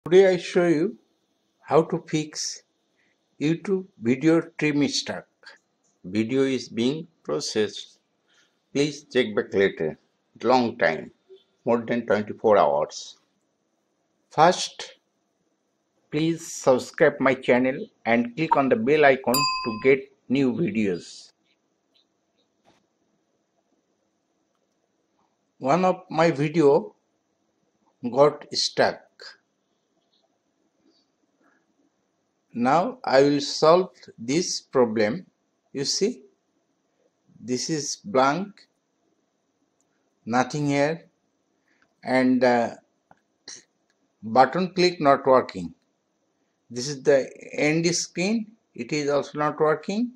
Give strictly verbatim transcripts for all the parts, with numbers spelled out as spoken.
Today I show you how to fix YouTube video trim stuck. Video is being processed. Please check back later. Long time, more than twenty-four hours. First, please subscribe my channel and click on the bell icon to get new videos. One of my video got stuck. Now I will solve this problem. You see, this is blank, nothing here, and the button click not working. This is the end screen. It is also not working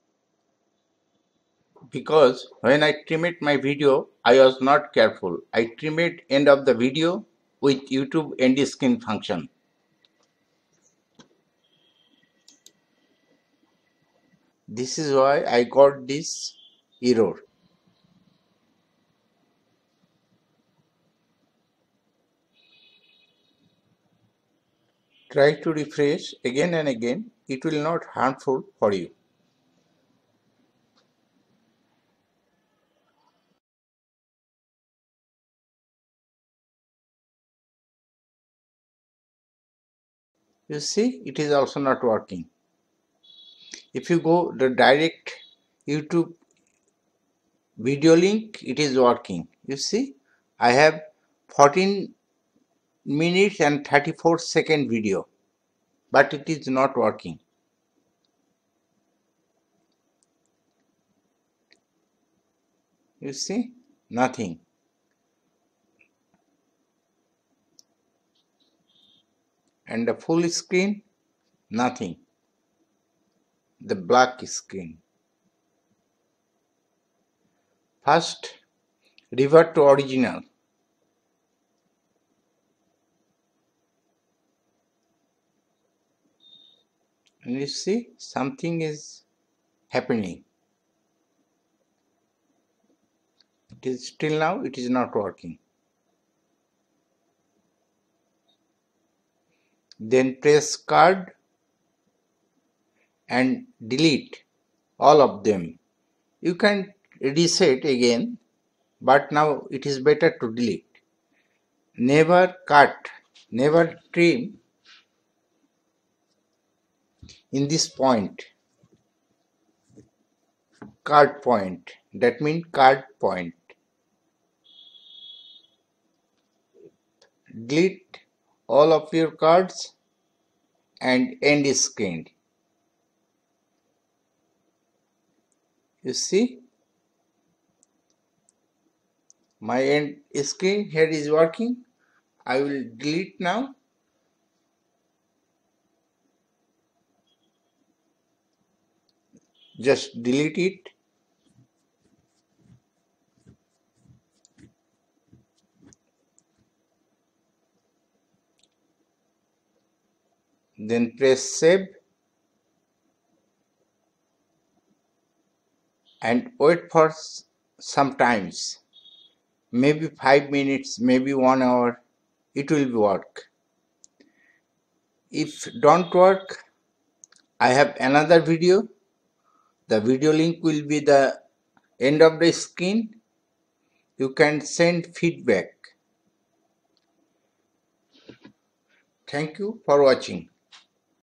because when I trimmed my video, I was not careful. I trimmed end of the video with YouTube end screen function. This is why I got this error. Try to refresh again and again. It will not harmful for you. You see, it is also not working. If you go the direct YouTube video link, it is working. You see, I have fourteen minutes and thirty-four second video, but it is not working. You see, nothing. And the full screen, nothing. The black screen. First, revert to original. And you see, something is happening. It is still now, it is not working. Then press card and delete all of them. You can reset again, but now it is better to delete. Never cut, never trim in this point, card point, that means card point. Delete all of your cards and end screen. You see, my end screen here is working. I will delete now. Just delete it. Then press save and wait for some times, maybe five minutes, maybe one hour. It will work. If don't work, I have another video. The video link will be the end of the screen. You can send feedback. Thank you for watching.